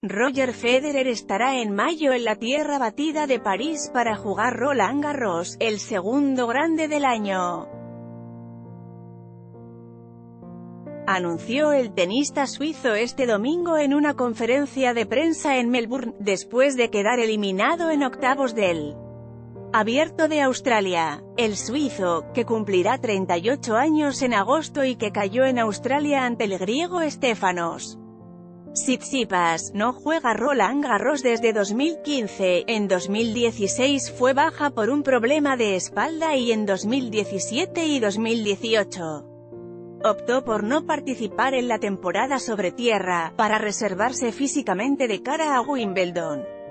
Roger Federer estará en mayo en la tierra batida de París para jugar Roland Garros, el segundo grande del año. Anunció el tenista suizo este domingo en una conferencia de prensa en Melbourne, después de quedar eliminado en octavos del Abierto de Australia. El suizo, que cumplirá 38 años en agosto y que cayó en Australia ante el griego Stefanos Tsitsipas, no juega Roland Garros desde 2015, en 2016 fue baja por un problema de espalda y en 2017 y 2018 optó por no participar en la temporada sobre tierra, para reservarse físicamente de cara a Wimbledon.